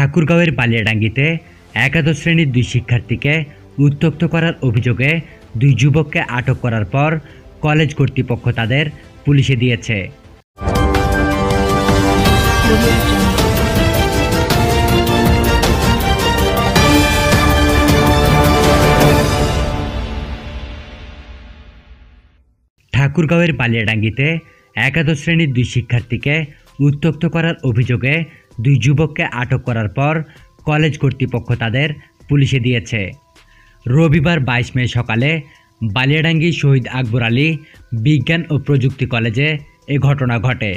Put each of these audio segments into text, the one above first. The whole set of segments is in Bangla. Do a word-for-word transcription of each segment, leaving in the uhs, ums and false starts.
ঠাকুরগাঁওয়ের বালিয়াডাঙ্গিতে একাদশ শ্রেণীর দুই শিক্ষার্থীকে উত্ত্যক্ত করার অভিযোগে দুই যুবককে আটক করার পর কলেজ কর্তৃপক্ষ তাদের পুলিশে দিয়েছে। ঠাকুরগাঁওয়ের বালিয়াডাঙ্গিতে একাদশ শ্রেণীর দুই শিক্ষার্থীকে উত্ত্যক্ত করার অভিযোগে দুই যুবককে আটক করার পর কলেজ কর্তৃপক্ষ তাদের পুলিশে দিয়েছে। রবিবার বাইশ মে সকালে বালিয়াডাঙ্গি শহীদ আকবর আলী বিজ্ঞান ও প্রযুক্তি কলেজে এ ঘটনা ঘটে।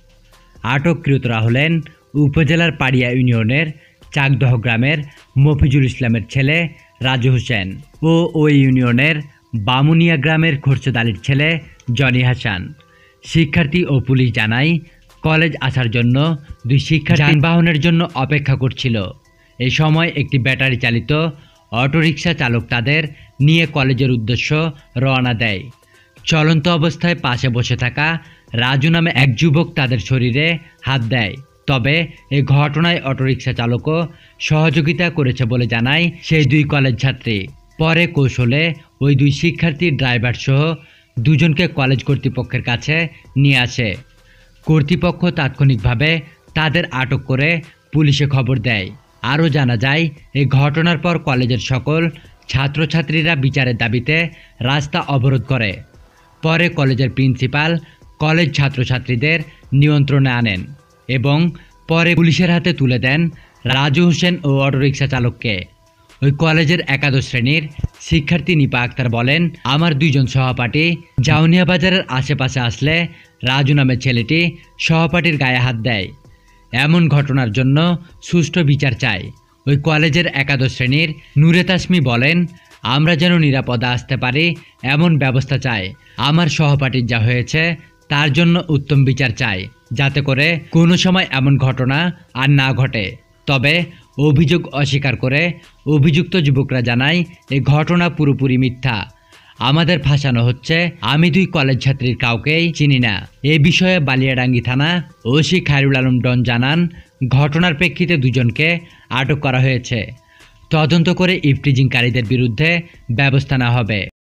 আটককৃতরা হলেন উপজেলার পাড়িয়া ইউনিয়নের চাকদহ গ্রামের মফিজুল ইসলামের ছেলে রাজু হোসেন ও ওই ইউনিয়নের বামুনিয়া গ্রামের খোরশেদ আলীর ছেলে জনি হাসান। শিক্ষার্থী ও পুলিশ জানায়, কলেজ আসার জন্য দুই শিক্ষার্থী যানবাহনের জন্য অপেক্ষা করছিল। এই সময় একটি ব্যাটারি চালিত অটোরিকশা চালক তাদের নিয়ে কলেজের উদ্দেশ্য রওনা দেয়। চলন্ত অবস্থায় পাশে বসে থাকা রাজু নামে এক যুবক তাদের শরীরে হাত দেয়। তবে এই ঘটনায় অটোরিকশা চালকও সহযোগিতা করেছে বলে জানায় সেই দুই কলেজ ছাত্রী। পরে কৌশলে ওই দুই শিক্ষার্থী ড্রাইভার সহ দুজনকে কলেজ কর্তৃপক্ষের কাছে নিয়ে আসে। কর্তৃপক্ষ তাৎক্ষণিকভাবে তাদের আটক করে পুলিশে খবর দেয়। আরও জানা যায়, এই ঘটনার পর কলেজের সকল ছাত্রছাত্রীরা বিচারের দাবিতে রাস্তা অবরোধ করে। পরে কলেজের প্রিন্সিপাল কলেজ ছাত্রছাত্রীদের নিয়ন্ত্রণে আনেন এবং পরে পুলিশের হাতে তুলে দেন রাজু হোসেন ও অটোরিকশা চালককে। ওই কলেজের একাদশ শ্রেণীর শিক্ষার্থী নিপা আক্তার বলেন, আমার দুইজন সহপাঠী জাউনিয়া বাজারের আশেপাশে আসলে রাজু নামের ছেলেটি সহপাঠীর গায়ে হাত দেয়। এমন ঘটনার জন্য সুষ্ঠু বিচার চাই। ওই কলেজের একাদশ শ্রেণীর নূরে তাসমি বলেন, আমরা যেন নিরাপদে আসতে পারি এমন ব্যবস্থা চাই। আমার সহপাঠীর যা হয়েছে তার জন্য উত্তম বিচার চাই, যাতে করে কোনো সময় এমন ঘটনা আর না ঘটে। তবে অভিযোগ অস্বীকার করে অভিযুক্ত যুবকরা জানায়, এই ঘটনা পুরোপুরি মিথ্যা। আমাদের ফাঁসানো হচ্ছে। আমি দুই কলেজ ছাত্রীর কাউকেই চিনি না। এ বিষয়ে বালিয়াডাঙ্গি থানা ওসি খায়রুল আলম ডন জানান, ঘটনার প্রেক্ষিতে দুজনকে আটক করা হয়েছে। তদন্ত করে ইফটিজিংকারীদের বিরুদ্ধে ব্যবস্থা নেওয়া হবে।